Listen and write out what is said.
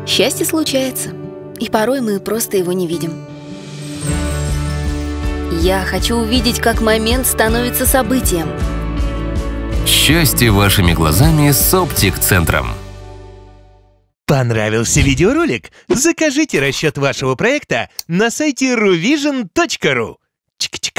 Счастье случается, и порой мы просто его не видим. Я хочу увидеть, как момент становится событием. Счастье вашими глазами с Оптик-центром. Понравился видеоролик? Закажите расчет вашего проекта на сайте ruvision.ru. Чик-чик.